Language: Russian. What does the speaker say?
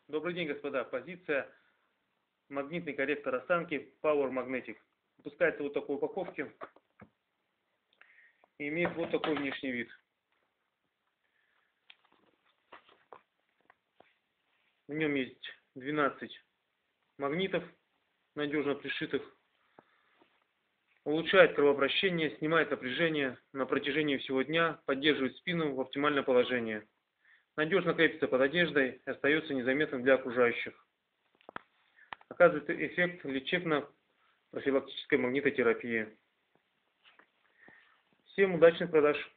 Добрый день, господа. Позиция магнитный корректор осанки Power Magnetic. Выпускается вот такой упаковке и имеет вот такой внешний вид. В нем есть 12 магнитов, надежно пришитых. Улучшает кровообращение, снимает напряжение на протяжении всего дня, поддерживает спину в оптимальном положении. Надежно крепится под одеждой и остается незаметным для окружающих. Оказывает эффект лечебно-профилактической магнитотерапии. Всем удачных продаж!